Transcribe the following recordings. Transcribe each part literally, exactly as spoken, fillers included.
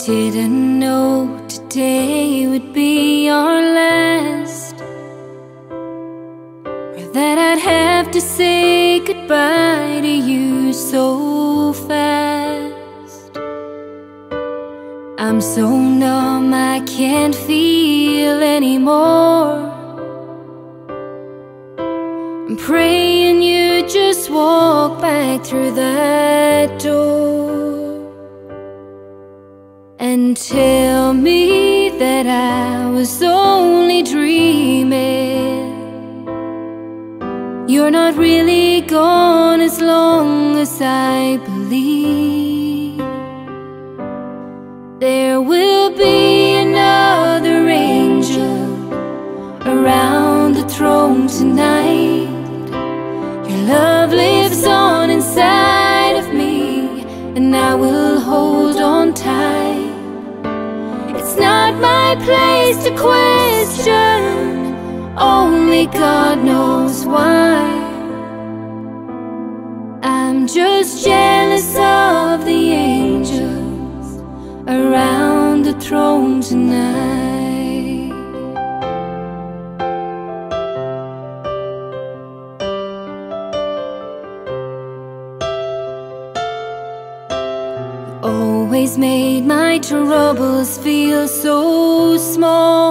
Didn't know today would be our last, or that I'd have to say goodbye to you so fast. I'm so numb I can't feel anymore. I'm praying you just walk back through that door and tell me that I was only dreaming. You're not really gone as long as I believe. There will be another angel around the throne tonight. Your love lives on inside of me, and I will hold on tight. It's not my place to question, only God knows why. I'm just jealous of the angels around the throne tonight. Always made my troubles feel so small,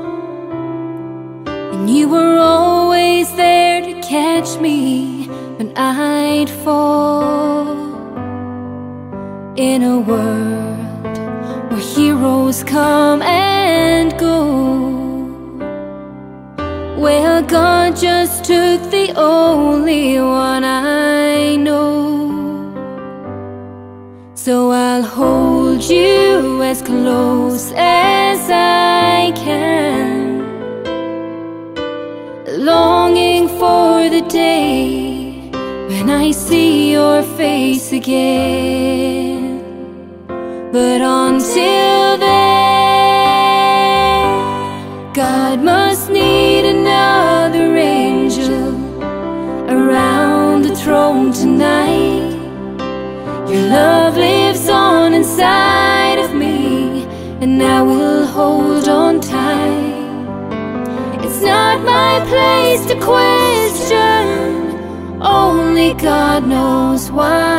and you were always there to catch me when I'd fall. In a world where heroes come and go, well, God just took the only one I know. So I'll hold you as close as I can, longing for the day when I see your face again. But until then, God must need another angel around the throne tonight. Your love lives on inside of me, and I will hold on tight. It's not my place to question, only God knows why.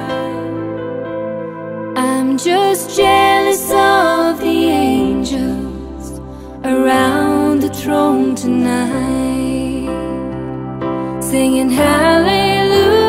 I'm just jealous of the angels around the throne tonight, singing hallelujah.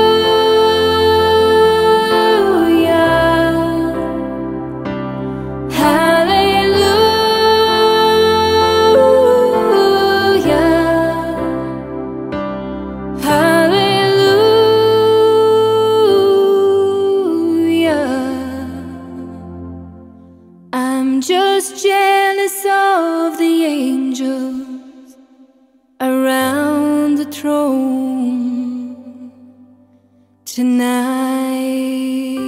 I'm just jealous of the angels around the throne tonight.